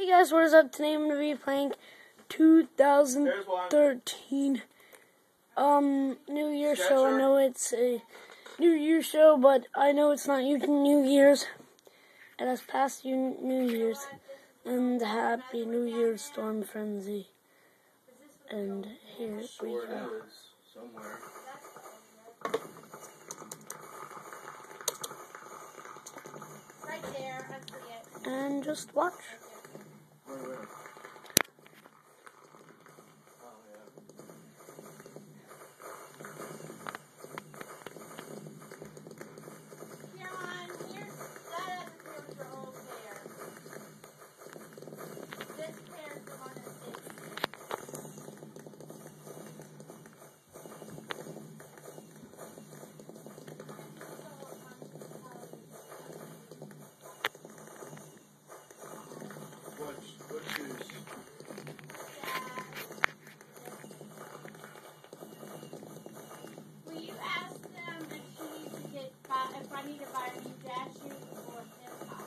Hey guys, what is up? Today I'm going to be playing 2013 New Year show. I know it's a New Year show, but I know it's not New Year's. It has passed New Year's. And Happy New Year, Storm Frenzy. And here we go. Right there, I see it. And just watch. Caroline, here's that other pair's your old pair. This pair's the one that sticks. What shoes? Will you ask them if she needs to get if I need to buy a new jazz shoes or hip hop?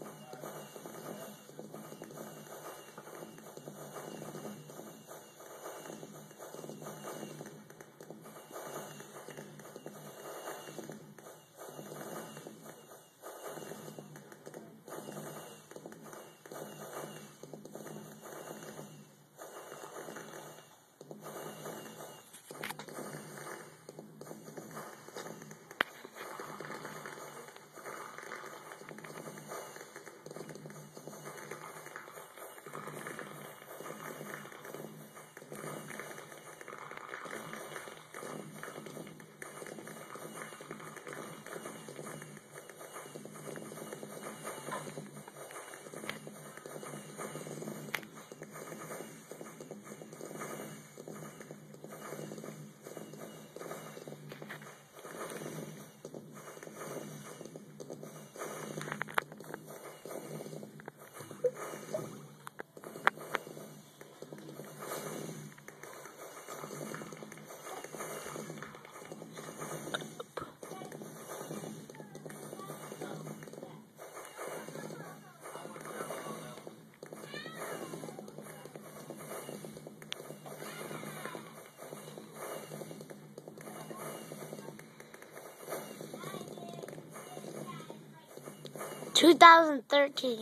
"2013.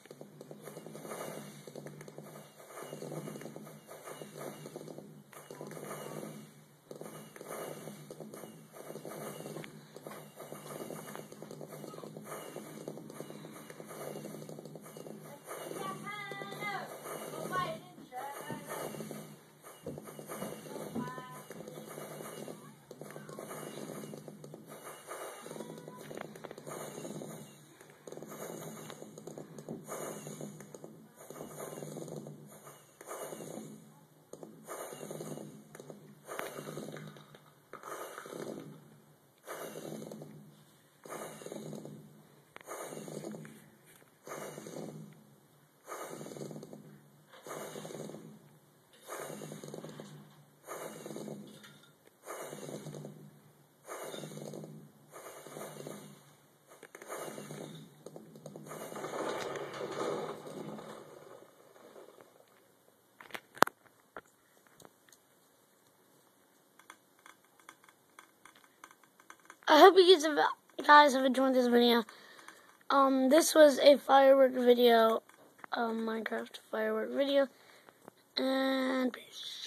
I hope you guys have enjoyed this video. This was a firework video, Minecraft firework video, and peace.